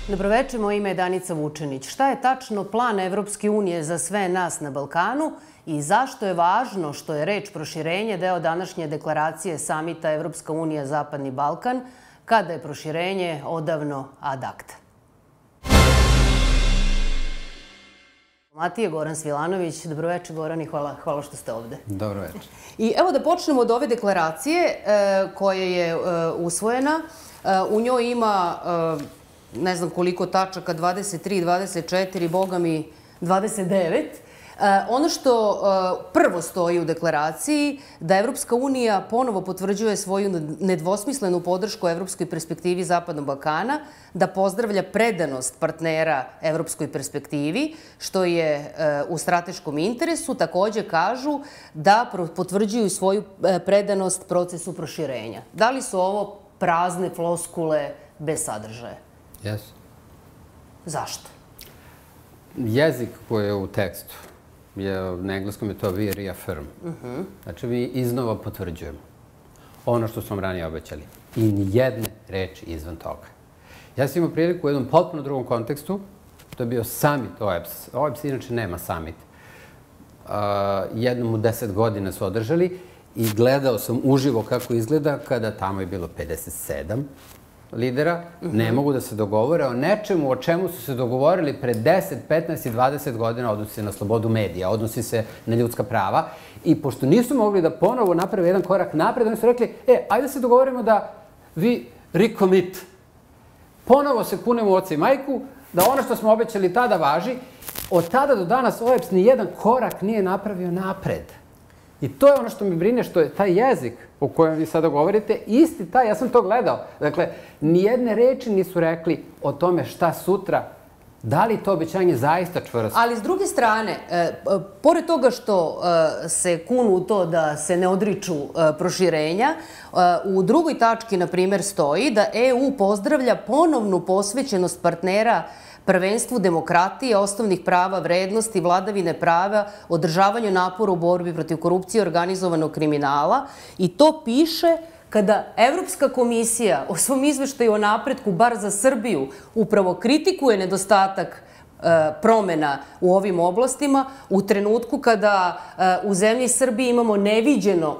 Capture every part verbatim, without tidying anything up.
Dobroveče, moje ime je Danica Vučenić. Šta je tačno plan Evropske unije za sve nas na Balkanu i zašto je važno što je reč proširenje deo današnje deklaracije samita Evropska unija Zapadni Balkan, kada je proširenje odavno ad acta? Matija Goran Svilanović. Dobroveče, Goran, i hvala, hvala što ste ovde. Dobroveče. I evo da počnemo od ove deklaracije koja je usvojena. U njoj ima ne znam koliko tačaka, dvadeset tri, dvadeset četiri, boga mi dvadeset devet. Ono što prvo stoji u deklaraciji, da Evropska unija ponovo potvrđuje svoju nedvosmislenu podršku evropskoj perspektivi Zapadnog Balkana, da pozdravlja predanost partnera evropskoj perspektivi, što je u strateškom interesu. Takođe kažu da potvrđuju svoju predanost procesu proširenja. Da li su ovo prazne floskule bez sadržaja? Jesu. Zašto? Jezik koji je u tekstu, na engleskom je to we reaffirm. Znači, mi iznova potvrđujemo ono što smo ranije obećali. I nijedne reči izvan toga. Ja sam imao priliku u jednom potpuno drugom kontekstu, to je bio summit O E B S. O E B S inače nema summit. Jednom u deset godina su održali i gledao sam uživo kako izgleda kada tamo je bilo pedeset sedam lidera, ne mogu da se dogovore o nečemu o čemu su se dogovorili pre deset, petnaest i dvadeset godina, odnosi se na slobodu medija, odnosi se na ljudska prava. I pošto nisu mogli da ponovo naprave jedan korak napred, oni su rekli, e, ajde da se dogovorimo da vi recommit. Ponovo se kunemo u oca i majku, da ono što smo obećali tada važi. Od tada do danas O E B S nijedan korak nije napravio napred. I to je ono što mi brine, što je taj jezik o kojem vi sada govorite, isti taj, ja sam to gledao. Dakle, nijedne reči nisu rekli o tome šta sutra, da li to obećanje zaista čvrsto. Ali s druge strane, pored toga što se kunu u to da se ne odriču proširenja, u drugoj tački, na primjer, stoji da E U pozdravlja ponovnu posvećenost partnera prvenstvu demokratije, osnovnih prava, vrednosti, vladavine prava, održavanju napora u borbi protiv korupcije i organizovanog kriminala. I to piše kada Evropska komisija o svom izveštaju o napretku, bar za Srbiju, upravo kritikuje nedostatak promena u ovim oblastima, u trenutku kada u zemlji Srbiji imamo neviđeno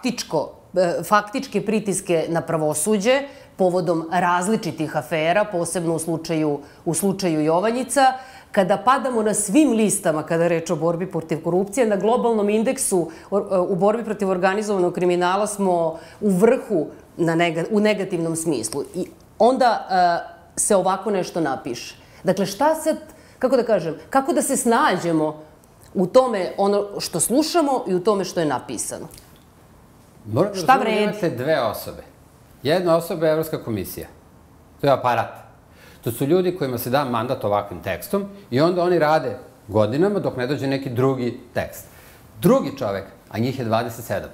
faktičke pritiske na pravosuđe, povodom različitih afera, posebno u slučaju Jovanjica, kada padamo na svim listama kada je reč o borbi protiv korupcije, na globalnom indeksu u borbi protiv organizovanog kriminala smo u vrhu u negativnom smislu. I onda se ovako nešto napiše. Dakle, šta sad, kako da kažem, kako da se snađemo u tome ono što slušamo i u tome što je napisano? Šta vredi? Imate dve osobe. Jedna osoba je Evropska komisija. To je aparat. To su ljudi kojima se da mandat ovakvim tekstom i onda oni rade godinama dok ne dođe neki drugi tekst. Drugi čovek, a njih je dvadeset sedam,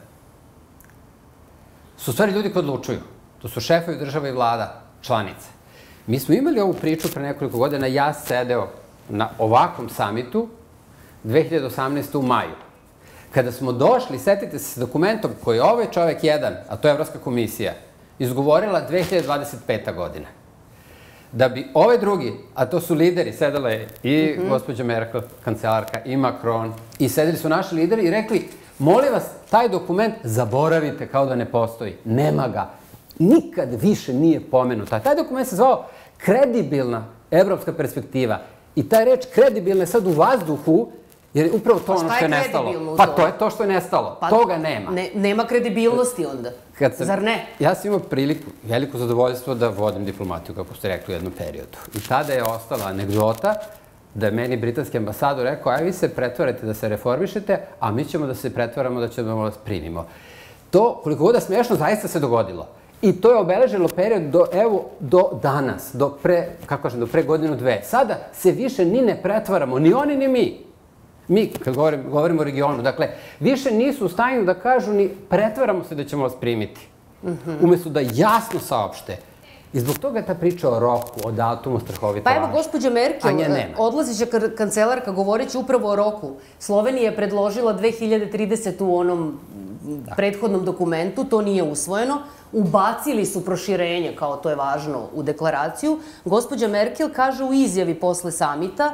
su stvari ljudi koji odlučuju. To su šefovi država i vlada, članice. Mi smo imali ovu priču pre nekoliko godina, ja sedeo na ovakvom samitu dve hiljade osamnaeste. u maju. Kada smo došli, setite se, s dokumentom koji je ovaj čovek jedan, a to je Evropska komisija, izgovorila dve hiljade dvadeset peta. godina. Da bi ove drugi, a to su lideri, sedela je i gospođa Merkel, kancelarka, i Macron, i sedeli su naši lideri i rekli, molim vas, taj dokument zaboravite kao da ne postoji. Nema ga. Nikad više nije pomenuta. Taj dokument se zvao kredibilna evropska perspektiva. I ta reč kredibilna je sad u vazduhu, jer je upravo to ono što je nestalo. Pa to je to što je nestalo. Toga nema. Nema kredibilnosti onda. Zar ne? Ja sam imao priliku, veliko zadovoljstvo da vodim diplomatiju, kako ste rekli, u jednom periodu. I tada je ostala anegdota da je meni britanski ambasador rekao, aj vi se pretvarate da se reformišete, a mi ćemo da se pretvaramo da ćemo vas primimo. To, koliko god da smiješno, zaista se dogodilo. I to je obeležilo period do, evo, do danas, do pre, kako kažem, do pre godinu dve. Sada se više ni ne pretvaramo, ni oni, ni mi. Mi, kad govorimo o regionu, dakle, više nisu u stanju da kažu ni pretvaramo se da ćemo vas primiti. Umesto da jasno saopšte. I zbog toga je ta priča o roku, o datumu strahovito važna. Pa evo, gospođa Merkel, odlazića kancelarka, govoreći upravo o roku. Slovenija je predložila dve hiljade tridesete. u onom prethodnom dokumentu, to nije usvojeno. Ubacili su proširenje, kao to je važno, u deklaraciju. Gospođa Merkel kaže u izjavi posle samita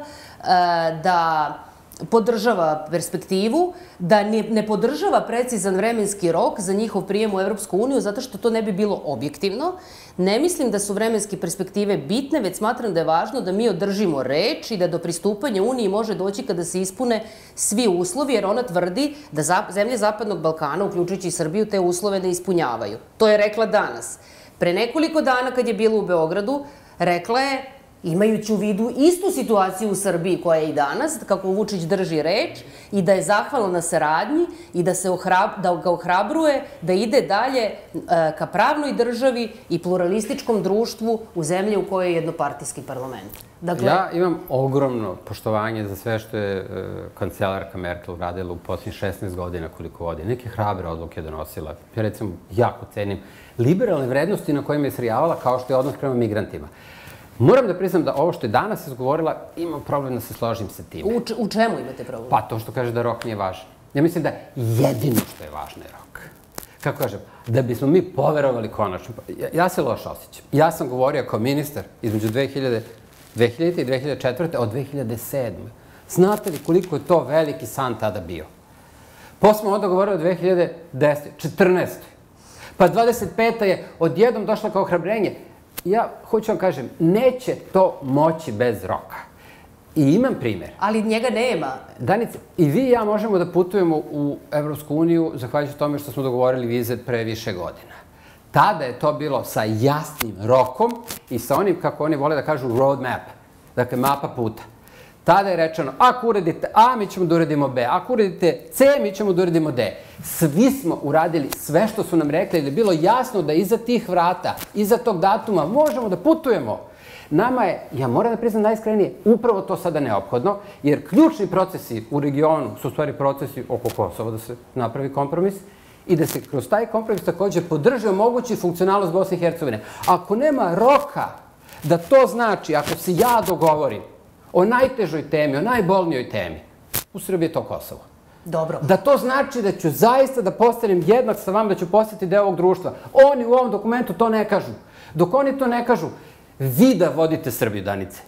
da podržava perspektivu, da ne podržava precizan vremenski rok za njihov prijem u Evropsku uniju, zato što to ne bi bilo objektivno. Ne mislim da su vremenske perspektive bitne, već smatram da je važno da mi održimo reč i da do pristupanja Uniji može doći kada se ispune svi uslovi, jer ona tvrdi da zemlje Zapadnog Balkana, uključujući i Srbiju, te uslove ne ispunjavaju. To je rekla danas. Pre nekoliko dana, kad je bila u Beogradu, rekla je, imajući u vidu istu situaciju u Srbiji koja je i danas, kako Vučić drži reč i da je zahvalna na saradnji i da ga ohrabruje da ide dalje ka pravnoj državi i pluralističkom društvu u zemlji u kojoj je jednopartijski parlament. Ja imam ogromno poštovanje za sve što je kancelarka Merkel radila u posljednjih šesnaest godina koliko vodi. Neke hrabre odluke donosila. Ja recimo jako cenim liberalne vrednosti na kojima je srijavala kao što je odnos prema migrantima. Moram da priznam da ovo što je danas izgovorila, imam problem da se složim sa tim. U čemu imate problem? Pa to što kaže da rok nije važan. Ja mislim da jedino što je važno je rok. Kako kažem, da bismo mi poverovali konačno. Ja se loše osjećam. Ja sam govorio kao ministar između dve hiljadite i dve hiljade četvrte od dve hiljade sedme. Znate li koliko je to veliki san tada bio? Posle smo onda govorili o dve hiljade desete, četrnaeste. Pa dvadeset peta je odjednom došla kao ohrabrenje. Ja hoću vam kažem, neće to moći bez roka. I imam primjer. Ali njega nema. Danice, i vi i ja možemo da putujemo u Evropsku uniju zahvaljujući tome što smo dogovorili vize pre više godina. Tada je to bilo sa jasnim rokom i sa onim, kako oni vole da kažu, road map. Dakle, mapa puta. Tada je rečeno, ako uradite A, mi ćemo da uradimo B. Ako uradite C, mi ćemo da uradimo D. Svi smo uradili sve što su nam rekli, jer je bilo jasno da iza tih vrata, iza tog datuma možemo da putujemo. Nama je, ja moram da priznam najiskrenije, upravo to sada neophodno, jer ključni procesi u regionu su u stvari procesi oko Kosova, da se napravi kompromis i da se kroz taj kompromis također podrži omogući funkcionalnost Bosne i Hercegovine. Ako nema roka da to znači, ako se ja dogovorim o najtežoj temi, o najbolnijoj temi, u Srbiji je to Kosovo. Dobro. Da to znači da ću zaista da postanem jednak sa vama, da ću postati deo ovog društva. Oni u ovom dokumentu to ne kažu. Dok oni to ne kažu, vi da vodite Srbiju, Danice,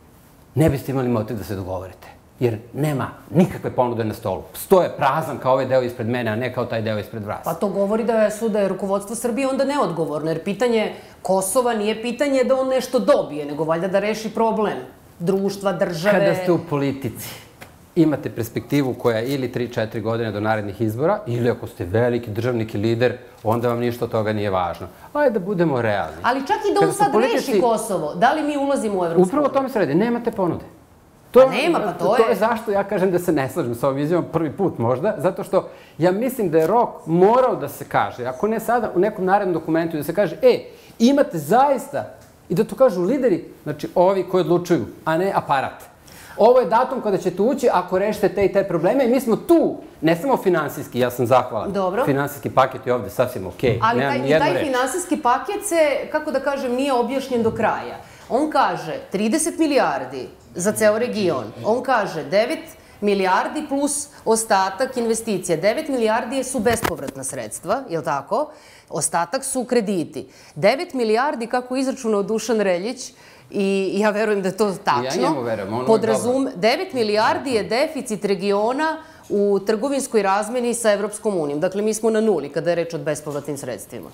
ne biste imali motiv da se dogovorite. Jer nema nikakve ponude na stolu. Sto je prazan kao ovaj deo ispred mene, a ne kao taj deo ispred vas. Pa to govori da su da je rukovodstvo Srbije onda neodgovorno, jer pitanje Kosova nije pitanje da on nešto dobije, nego valjda da reši problem društva, države. Kada ste u politici, imate perspektivu koja je ili tri četiri godine do narednih izbora, ili ako ste veliki državnik i lider, onda vam ništa od toga nije važno. Ajde da budemo realni. Ali čak i da on sad reši Kosovo, da li mi ulazimo u Evropsku uniju? Upravo o tome se radi, nemate ponude. Pa nema, pa to je... To je zašto ja kažem da se ne slažem sa ovom izjavom prvi put možda, zato što ja mislim da je rok morao da se kaže, ako ne sada u nekom narednom dokumentu, da se kaže, e, imate zaista, i da to kažu lideri, znači ovi koji odlučuju, a ne aparat. Ovo je datum kada ćete ući ako rešite te i te probleme i mi smo tu, ne samo finansijski, ja sam zahvalan. Dobro. Finansijski paket je ovde sasvim okej. Ali taj finansijski paket se, kako da kažem, nije objašnjen do kraja. On kaže trideset milijardi za ceo region. On kaže devet milijardi plus ostatak investicija. devet milijardi su bespovratna sredstva, je li tako? Ostatak su krediti. devet milijardi, kako izračunao Dušan Reljić, i ja verujem da je to tačno. Ja njemu verujem, ono je dobro. devet milijardi je deficit regiona u trgovinskoj razmeni sa Evropskom unijom. Dakle, mi smo na nuli kada je reč o bespovratnim sredstvima.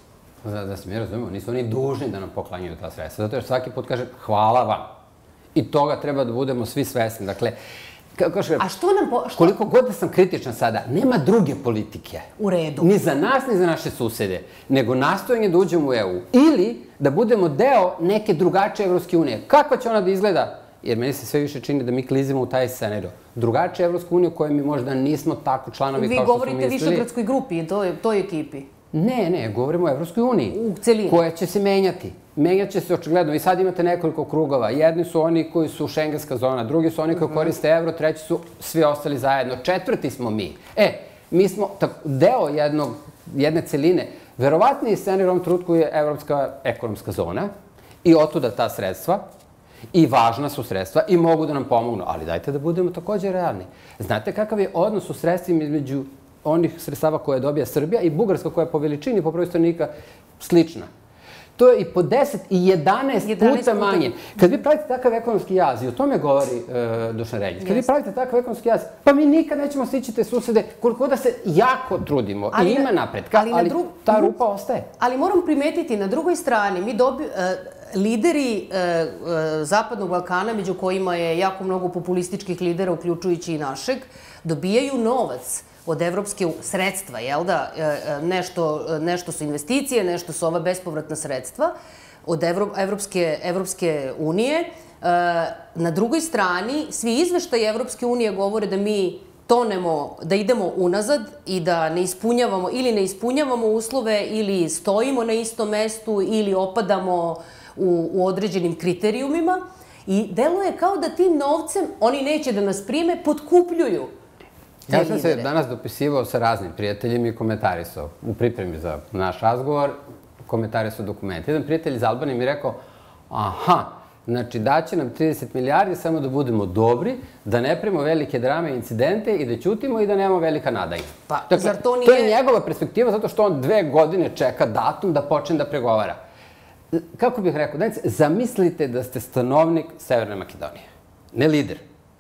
Da se mi razumemo, nisu oni dužni da nam poklanjaju ta sredstva. Zato jer svaki put kaže hvala vam. I toga treba da budemo svi svesni. Dakle, a što nam... Koliko god da sam kritičan sada, nema druge politike. U redu. Ni za nas, ni za naše susede. Nego nastojanje da uđemo u E U. Ili da budemo deo neke drugačije Evropske unije. Kakva će ona da izgleda? Jer meni se sve više čini da mi klizimo u taj scenario. Drugačija Evropska unija u kojoj mi možda nismo tako članovi kao što smo mislili. Vi govorite Višegradskoj grupi, toj ekipi. Ne, ne, govorimo o Evropskoj uniji. U celini. Koja će se menjati. Menjat će se očigledno. I sad imate nekoliko krugova. Jedni su oni koji su šengenska zona, drugi su oni koji koriste evro, treći su svi ostali zajedno. Četvrti smo mi. E, mi smo deo jedne celine. Verovatniji scenarij u ovom trenutku je Evropska ekonomska zona i otuda ta sredstva. I važna su sredstva i mogu da nam pomognu. Ali dajte da budemo također realni. Znate kakav je odnos u sredstvima između onih sredstava koje dobija Srbija i Bugarska koja je po veličini, po broju stanovnika slična. To je i po deset i jedanaest puta manje. Kad vi pravite takav ekonomski jaz, i o tome govori Dušan Reljić, kad vi pravite takav ekonomski jaz, pa mi nikad nećemo stići te susede koliko da se jako trudimo i ima napretka, ali ta rupa ostaje. Ali moram primetiti, na drugoj strani, mi dobijemo... Lideri Zapadnog Balkana, među kojima je jako mnogo populističkih lidera, uključujući i našeg, dobijaju novac od evropske sredstva, jel da? Nešto su investicije, nešto su ova bespovratna sredstva od Evropske unije. Na drugoj strani, svi izveštaji Evropske unije govore da mi tonemo, da idemo unazad i da ne ispunjavamo ili ne ispunjavamo uslove ili stojimo na istom mestu ili opadamo u određenim kriterijumima i deluje kao da tim novcem oni neće da nas prime, potkupljuju te lidere. Ja sam se danas dopisivao sa raznim prijateljima i komentarisao u pripremi za naš razgovor, komentarisao dokumente. Jedan prijatelj iz Albanije mi je rekao, aha, znači daće nam trideset milijardi samo da budemo dobri, da ne primimo velike drame i incidente i da ćutimo i da nemamo velika nadanja. Pa, zar to nije... To je njegova perspektiva zato što on dve godine čeka datum da počne da pregovara. Kako bih rekao, dajte, zamislite da ste stanovnik Severne Makedonije, ne lider,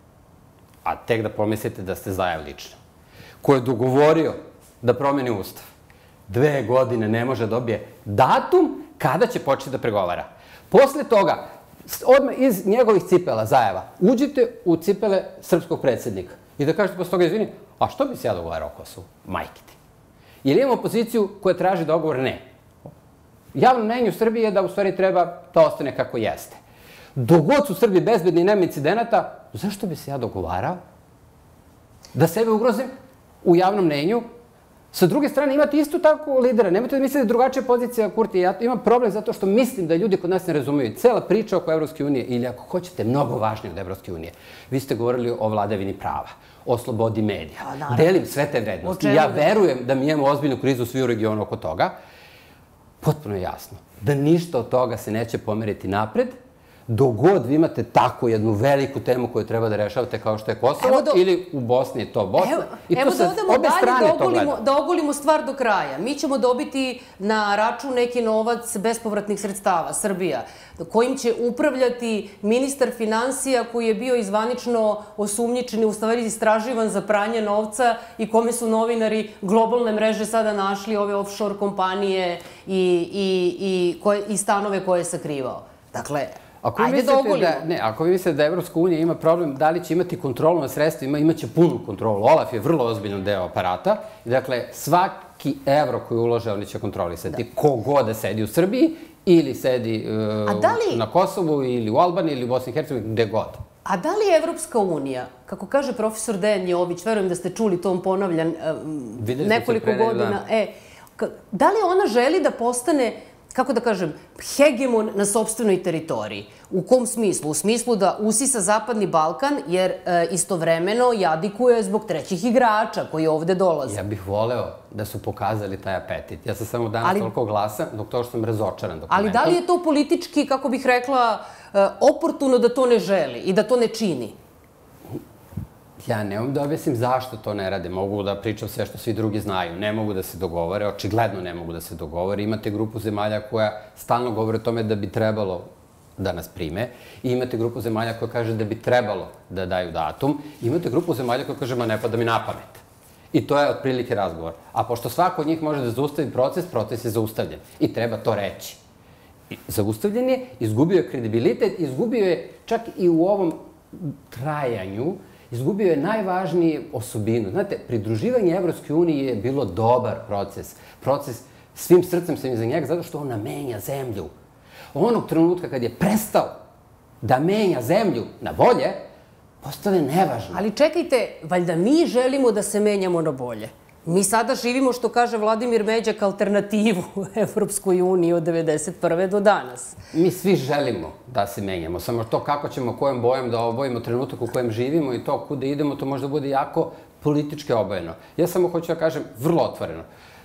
a tek da pomislite da ste Zajev lično, koji je dogovorio da promeni ustav. Dve godine ne može dobije datum kada će početi da pregovara. Posle toga, odmah iz njegovih cipela Zajeva, uđite u cipele srpskog predsjednika i da kažete posle toga, izvini, a što bi se ja dogovarao o Kosovu? Majke ti. Jer imamo opoziciju koja traži dogovor? Ne. Javno mnenje u Srbiji je da u stvari treba da ostane kako jeste. Dok god su Srbi bezbedni i nema incidenata, zašto bi se ja dogovarao? Da sebe ugrozim u javnom mnenju? Sa druge strane, imate isto tako lidera. Nemojte da mislite da je drugačija pozicija, Kurti. Ja imam problem zato što mislim da ljudi kod nas ne razumiju. Cela priča oko Evropske unije, ili ako hoćete, mnogo važnije od Evropske unije. Vi ste govorili o vladavini prava, o slobodi medija. Delim sve te vrednosti. Ja verujem da mi imamo ozbiljnu krizu svi u regionu oko toga. Potpuno je jasno da ništa od toga se neće pomeriti napred, dok god vi imate takvu jednu veliku temu koju treba da rešavate kao što je Kosovo, ili u Bosni je to Bosna. Evo da odemo dalje da ogolimo stvar do kraja. Mi ćemo dobiti na račun neki novac bespovratnih sredstava, Srbija, kojim će upravljati ministar finansija koji je bio izvanično osumnjičen i u stvari istraživan za pranje novca i kome su novinari globalne mreže sada našli ove offshore kompanije i stanove koje je sakrivao. Dakle, ajde da ogolimo. Ne, ako vi mislite da Evropska unija ima problem da li će imati kontrolu na sredstvima, imaće punu kontrolu. Olaf je vrlo ozbiljan deo aparata. Dakle, svaki evro koji ulože, oni će kontrolisati. Ko god da sedi u Srbiji ili sedi na Kosovu ili u Albaniji ili u Bosni i Hercegovini, gde god. A da li Evropska unija, kako kaže profesor Dejan Jović, verujem da ste čuli to, on ponavljan nekoliko godina, da li ona želi da postane, kako da kažem, hegemon na sopstvenoj teritoriji? U kom smislu? U smislu da usisa Zapadni Balkan, jer istovremeno jadikuje zbog trećih igrača koji ovde dolaze. Ja bih voleo da su pokazali taj apetit. Ja sam samo danas toliko glasan, dok to što sam razočaran dokumentom. Ali da li je to politički, kako bih rekla, oportuno da to ne želi i da to ne čini? Ja ne mogu da objasnim zašto to ne rade. Mogu da pričam sve što svi drugi znaju. Ne mogu da se dogovore, očigledno ne mogu da se dogovore. Imate grupu zemalja koja stalno govore o tome da bi trebalo da nas prime. I imate grupu zemalja koja kaže da bi trebalo da daju datum. Imate grupu zemalja koja kaže, ma ne pada mi na pamet. I to je otprilike razgovor. A pošto svako od njih može da zaustavi proces, proces je zaustavljen. I treba to reći. Zaustavljen je, izgubio je kredibilitet, izgubio je čak i u ovom trajanju, izgubio je najvažnije osobinu. Znate, pridruživanje Evropske unije je bilo dobar proces. Proces, svim srcem sam iza njega, zato što ona menja zemlju. Onog trenutka kad je prestao da menja zemlju na bolje, postale nevažno. Ali čekajte, valjda mi želimo da se menjamo na bolje. Mi sada živimo, što kaže Vladimir Međak, alternativu Evropskoj uniji od devedeset prve do danas. Mi svi želimo da se menjamo, samo to kako ćemo, kojom bojem da obojimo trenutak u kojem živimo i to kuda idemo, to možda bude jako politički obojeno. Ja samo hoću da kažem vrlo otvoreno.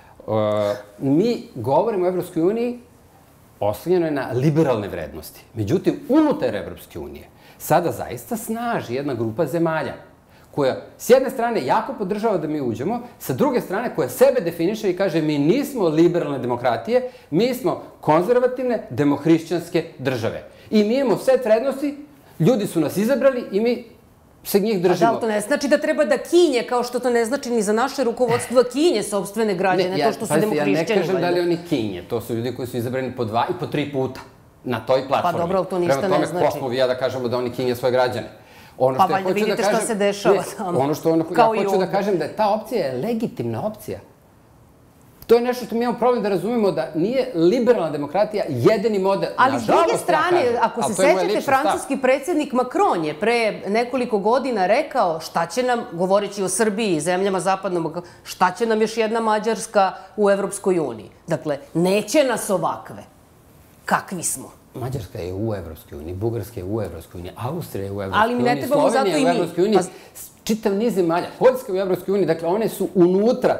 Mi govorimo o Evropskoj uniji, oslanjeno je na liberalne vrednosti. Međutim, unutar Evropske unije sada zaista snaži jedna grupa zemalja koja s jedne strane jako podržava da mi uđemo, sa druge strane koja sebe definiše i kaže mi nismo liberalne demokratije, mi smo konzervativne demohrišćanske države. I mi imamo sve vrednosti, ljudi su nas izabrali i mi se njih držimo. A da li to ne znači da treba da kinje, kao što to ne znači ni za naše rukovodstvo, da kinje sopstvene građane, to što su demohrišćani? Ja ne kažem da li oni kinje, to su ljudi koji su izabrani po dva i po tri puta na toj platformi. Pa dobro, ali to ništa ne znači. Prema tome, ko smo vi ja da kažemo da oni kinje svoje građane? Pa valjda vidite šta se dešava tamo. Ono što ja hoću da kažem da je ta opcija je legitimna opcija. To je nešto što mi imamo problem da razumemo da nije liberalna demokratija jedini model. Ali s druge strane, ako se sećate, francuski predsjednik Macron je pre nekoliko godina rekao šta će nam, govoreći o Srbiji i zemljama zapadnog, šta će nam još jedna Mađarska u Evropskoj uniji. Dakle, neće nas ovakve. Kakvi smo? Mađarska je u Evropskoj uniji, Bugarska je u Evropskoj uniji, Austrija je u Evropskoj uniji, ali mi ne trebamo zato i mi. Slovenija je u Evropskoj uniji, čitav niz zemalja, Poljska je u Evropskoj uniji, dakle one su unutra.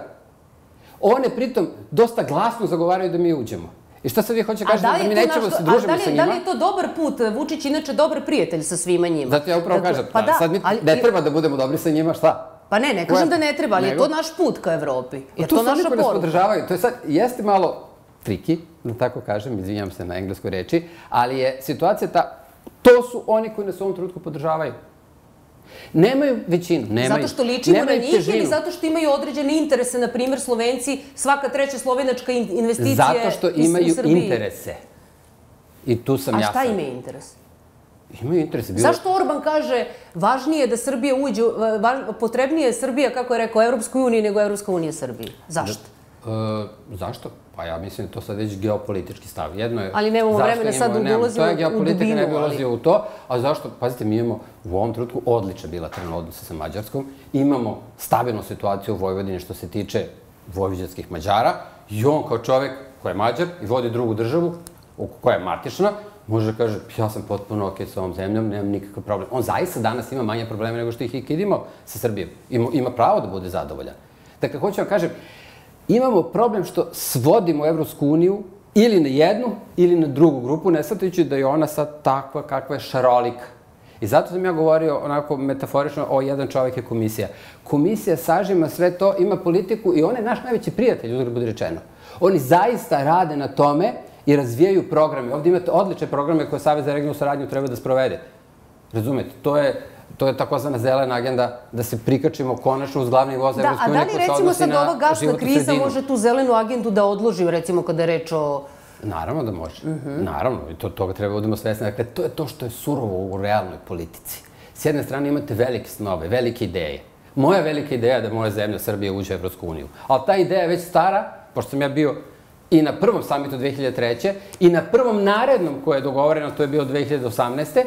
One pritom dosta glasno zagovaraju da mi uđemo. I šta sad vi hoće kažete da mi nećemo da se družimo sa njima? Da li je to dobar put? Vučić inače dobar prijatelj sa svima njima. Zato ja upravo kažem, sad mi ne treba da budemo dobri sa njima, šta? Pa ne, ne kažem da ne treba, ali je to naš put ka Evropi. Je to naša poruka. Tu su oni koji nas podržavaju. To je sad, jeste malo triki, da tako kažem, izvinjam se na engleskoj reči, ali je situacija ta, to su oni koji nas u ovom trenutku podržavaju. Nemaju većinu, nemaju. Zato što ličimo na njih ili zato što imaju određene interese, na primjer Slovenci, svaka treća slovenačka investicija u Srbiji. Zato što imaju interese. I tu sam jasan. A šta imaju interes? Imaju interese. Zašto Orban kaže važnije da Srbija uđe, potrebnije je Srbija, kako je rekao, Evropskoj uniji nego Evropska unija Srbiji? Zašto? Zašto? Pa ja mislim da to sad već geopolitički stav. Jedno je... Ali nemamo vremena sad da ulazimo u dubinu. To je geopolitika, ne bi ulazio u to. A zašto? Pazite, mi imamo u ovom trenutku odlične bilateralne odnose sa Mađarskom. Imamo stabilnu situaciju u Vojvodini što se tiče vojvođanskih Mađara. I on kao čovek koji je Mađar i vodi drugu državu, koja je matična, može da kaže, ja sam potpuno okej sa ovom zemljom, nemam nikakav problem. On zaista danas ima manje probleme nego što ih ikad imao sa Srbijom. Ima pravo da bude zadovoljan. Dakle, hoću vam kažem, imamo problem što svodimo Evropsku uniju ili na jednu ili na drugu grupu, ne shvatajući da je ona sad takva kakva je šarolika. I zato sam ja govorio onako metaforično o jedan čovek je komisija. Komisija sažima sve to, ima politiku i on je naš najveći prijatelj, uzgled bude rečeno. Oni zaista rade na tome i razvijaju programe. Ovdje imate odlične programe koje Savez za regionalnu saradnju treba da sprovede. Razumete, to je... To je takozvana zelena agenda da se prikačimo konačno uz glavni voz Evropske unije koji se odnosi na životnu sredinu. Da, a da li recimo sad ova gasna kriza može tu zelenu agendu da odloži, recimo kada je reč o... Naravno da može. Naravno. I toga treba budemo svesni. Dakle, to je to što je surovo u realnoj politici. S jedne strane imate velike snove, velike ideje. Moja velika ideja je da moja zemlja Srbija uđe u Evropsku uniju. Ali ta ideja je već stara, pošto sam ja bio i na prvom samitu dve hiljade treće i na prvom narednom koje je dogovoreno, to je bio dve hiljade osamnaeste.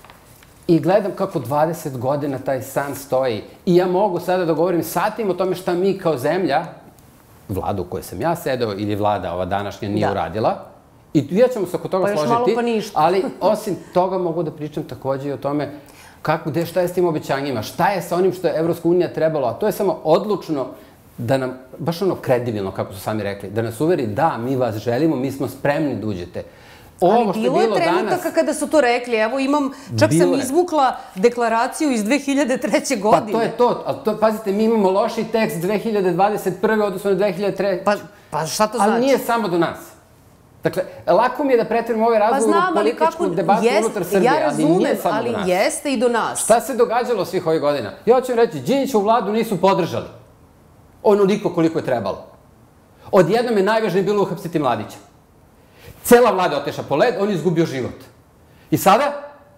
I gledam kako dvadeset godina taj san stoji. I ja mogu sada da govorim satima o tome šta mi kao zemlja, vlada u kojoj sam ja sedeo ili vlada ova današnja nije uradila. I ja ćemo se oko toga složiti. Pa još malo pa ništa. Ali osim toga mogu da pričam takođe i o tome gde šta je s tim obećanjima, šta je sa onim što je Evropska unija trebalo, a to je samo odlučno da nam, baš ono kredibilno, kako su sami rekli, da nas uveri da, mi vas želimo, mi smo spremni da uđete. Ali bilo je trenutaka kada su to rekli. Evo imam, čak sam izvukla deklaraciju iz dve hiljade treće godine. Pa to je to. Ali pazite, mi imamo loši tekst dve hiljade dvadeset prve odnosno na dve hiljade treće. Pa šta to znači? Ali nije samo do nas. Dakle, lako mi je da pretvorim ovaj razgovor u političku debatu unutar Srbije, ali nije samo do nas. Ali jeste i do nas. Šta se događalo svih ovih godina? Ja ću vam reći, Đinđićevu vladu nisu podržali. Onoliko koliko je trebalo. Odjednom je najvažnije bilo uhapsiti Mladića. Cela vlada je otišla po led, on je izgubio život. I sada?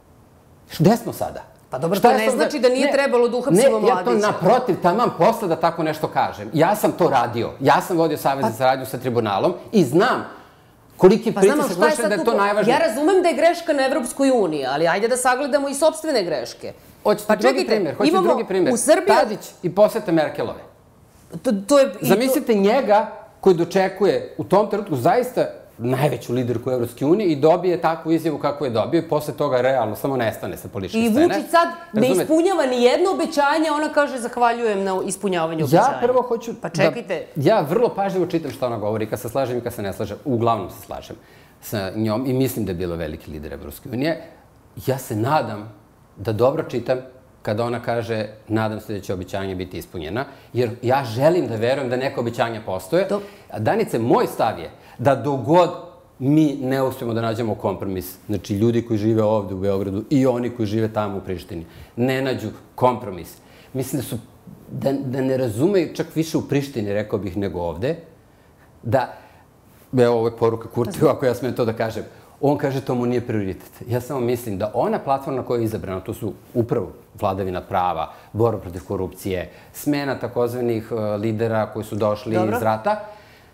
Gde smo sada? Pa dobro, to ne znači da nije trebalo da uhapsimo Mladića. Ne, ja to naprotiv, taman posle da tako nešto kažem. Ja sam to radio. Ja sam vodio Savez za saradnju sa tribunalom i znam koliki pritisak vrše da je to najvažnije. Ja razumem da je greška na Evropskoj uniji, ali ajde da sagledamo i sopstvene greške. Hoćete drugi primjer? Hoćete drugi primjer? Tadić i posete Merkelove. Zamislite njega koji dočekuje u tom trenutku zaista najveću liderku Evropske unije i dobije takvu izjavu kako je dobio i posle toga realno samo nestane sa političke scene. I Vučić sad ne ispunjava ni jedno obećanje, ona kaže zahvaljujem na ispunjavanju obećanja. Ja prvo hoću... Pa čekajte. Ja vrlo pažljivo čitam šta ona govori, kad se slažem i kad se ne slažem. Uglavnom se slažem sa njom i mislim da je bila veliki lider Evropske unije. Ja se nadam da dobro čitam kada ona kaže nadam se da će obećanja biti ispunjena, jer ja želim da verujem da neka obećanja postoje. Danice, moj stav je da dogod mi ne uspemo da nađemo kompromis, znači ljudi koji žive ovde u Beogradu i oni koji žive tamo u Prištini, ne nađu kompromis. Mislim da su, da ne razumeju čak više u Prištini, rekao bih, nego ovde, da, evo ovo je poruka Kurtiju, ako ja smijem to da kažem, on kaže to mu nije prioritet. Ja samo mislim da ona platforma koja je izabrana, to su upravo vladavina prava, borba protiv korupcije, smena takozvanih lidera koji su došli iz rata,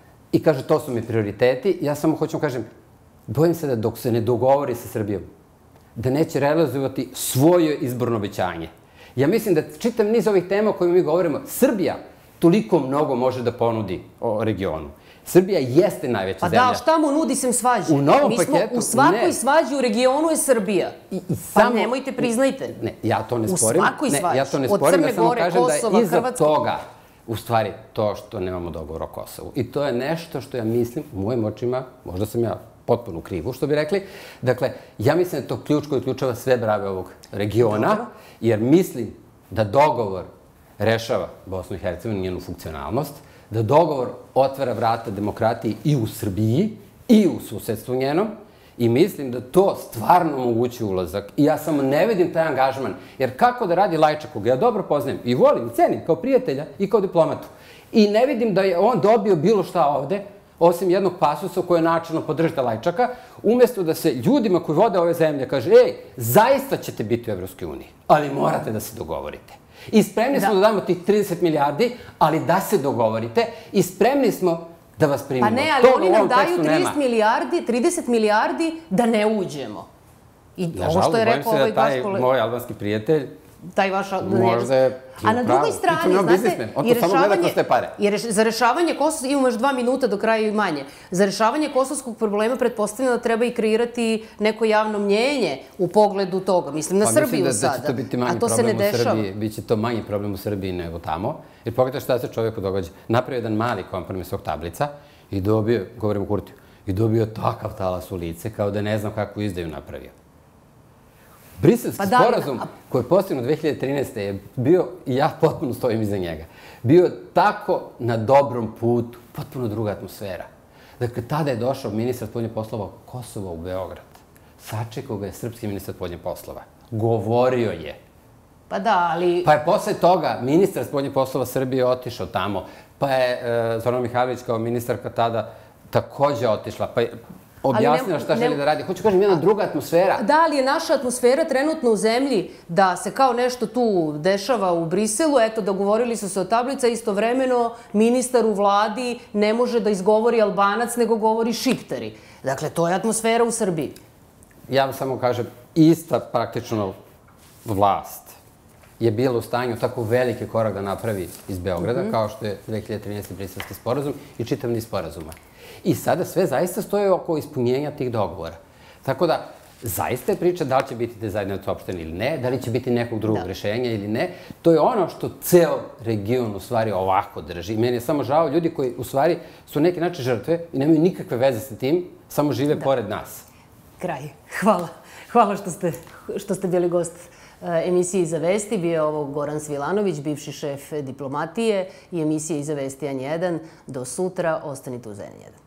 i kaže, to su mi prioriteti. Ja samo hoću kažem, bojim se da dok se ne dogovori sa Srbijom, da neće realizovati svoje izborno obećanje. Ja mislim da čitav niz ovih tema o kojima mi govorimo, Srbija toliko mnogo može da ponudi o regionu. Srbija jeste najveća zemlja. Pa da, šta mu nudi sem svađe? U novom paketu, ne. Mi smo u svakoj svađi u regionu je Srbija. Pa nemojte, priznajte. Ne, ja to ne sporim. U svakoj svađi. Ne, ja to ne sporim, ja samo kažem da je iza toga u stvari to što nemamo dogovor o Kosovu. I to je nešto što ja mislim, u mojim očima, možda sam ja potpuno u krivu, što bi rekli. Dakle, ja mislim da je to ključ koji ključava sve brave ovog regiona, jer mislim da dogovor rešava Bosnu i Hercegovinu, njenu funkcionalnost, da dogovor otvara vrata demokratiji i u Srbiji i u susedstvu njenom, i mislim da to stvarno omogućuje ulazak. I ja samo ne vidim taj angažman, jer kako da radi Lajčak, koga ja dobro poznajem i volim i cenim kao prijatelja i kao diplomatu, i ne vidim da je on dobio bilo šta ovde, osim jednog pasusa koje načelno podržite Lajčaka, umjesto da se ljudima koji vode ove zemlje kaže, ej, zaista ćete biti u Evropskoj uniji, ali morate da se dogovorite. I spremni smo da damo tih trideset milijardi, ali da se dogovorite, i spremni smo da vas primimo. Pa ne, ali oni nam daju trideset milijardi da ne uđemo. I ovo što je rekao ovaj vaš kolega... Nažalost, bojim se da taj moj albanski prijatelj taj vaš... možda je A na drugoj strani, znate, on to samo gleda kroz te pare. Za rešavanje Kosovskog, imamo još dva minuta do kraja i manje, za rešavanje kosovskog problema pretpostavljamo da treba i kreirati neko javno mnjenje u pogledu toga. Mislim na Srbiju sada. Pa mislim da će to biti manji problem u Srbiji. Biće to manji problem u Srbiji nego tamo. Jer pogledajte šta se čovjeku događa. Napravio jedan mali kompromis svog tablica i dobio, govorim o Kurtiju, i dobio takav talas u lice kao da ne znam kakvu izdaju napravio. Briselski sporazum koji je postignut dve hiljade trinaeste. je bio, i ja potpuno stojim iza njega, bio tako na dobrom putu, potpuno druga atmosfera. Dakle, tada je došao ministar spoljnih poslova Kosova u Beograd. Sačekao ga je srpski ministar spoljnih poslova. Govorio je. Pa da, ali... Pa je posle toga ministar spoljnih poslova Srbije otišao tamo. Pa je Zorana Mihajlović kao ministarka tada takođe otišla. Pa je objasnila šta želi da radi. Hoću kažem, jedna druga atmosfera. Da, ali je naša atmosfera trenutno u zemlji da se kao nešto tu dešava u Briselu, eto, dogovorili su se o tablica, istovremeno ministar u vladi ne može da izgovori Albanac, nego govori Šiptari. Dakle, to je atmosfera u Srbiji. Ja vam samo kažem, ista praktično vlast je bila u stanju tako veliki korak da napravi iz Beograda, kao što je dve hiljade trinaeste. Briselski sporazum i čitav niz sporazuma. I sada sve zaista stoje oko ispunjenja tih dogovora. Tako da, zaista je priča da li će biti te zajednice opštene ili ne, da li će biti nekog drugog rešenja ili ne. To je ono što ceo region u stvari ovako drži. Meni je samo žao ljudi koji u stvari su neki način žrtve i nemaju nikakve veze sa tim, samo žive pored nas. Kraj. Hvala. Hvala što ste bili gost emisije Iza vesti. Bio je ovo Goran Svilanović, bivši šef diplomatije i emisije Iza vesti N jedan. Do sutra, ostanite uz N jedan.